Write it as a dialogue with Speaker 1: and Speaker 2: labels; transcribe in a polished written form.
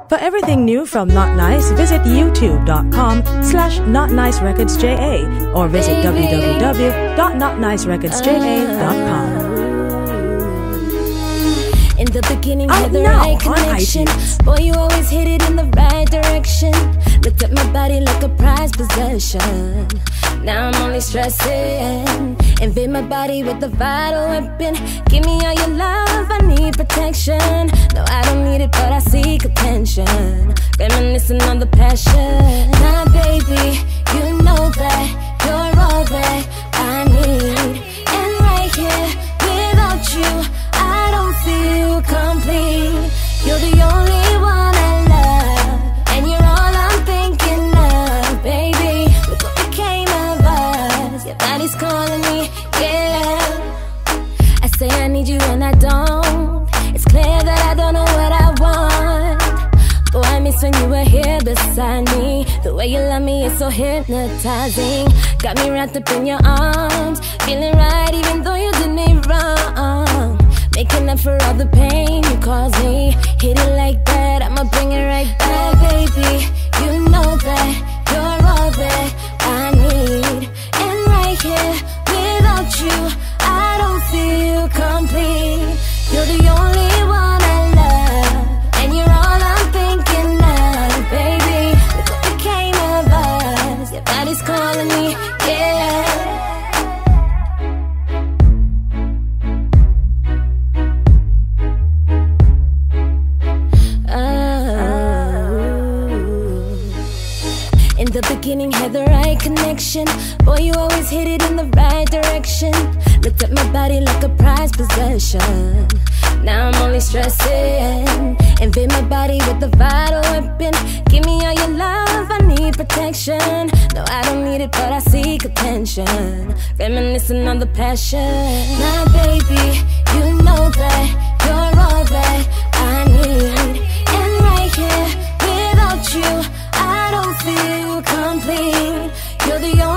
Speaker 1: For everything new from Notnice, visit youtube.com/NotniceRecordsJA or visit www.notnicerecordsja.com.
Speaker 2: In the beginning, had the right connection. Boy, you always hit it in the right direction. Looked at my body like a prized possession. Now I'm only stressing. Invade my body with a vital weapon. Give me all your love, I need protection. No, I don't need it, but I seek attention. Reminiscing on the passion. Now, baby, you know that you're all that I need. And right here, without you, I don't feel complete. You're the only one I love, and you're all I'm thinking of, baby. Look what became of us. Your body's calling me, yeah. I say I need you and I don't. It's clear that I don't know what I want. Oh, I miss when you were here beside me. The way you love me is so hypnotizing. Got me wrapped up in your arms, feeling right even though you did me wrong. Making up for all the pain you caused me. Hit it like that, I'ma bring it right back, baby. You know that you're all that I need. And right here, without you, I don't feel complete. You're the only one I love, and you're all I'm thinking of, baby. Look what became of us. Your body's calling me, yeah. In the beginning, had the right connection. Boy, you always hit it in the right direction. Looked at my body like a prized possession. Now I'm only stressing. Invade my body with a vital weapon. Give me all your love, I need protection. No, I don't need it, but I seek attention. Reminiscing on the passion. Now, baby, you know that you're all that I need. And right here, without you, I don't feel complete. You're the only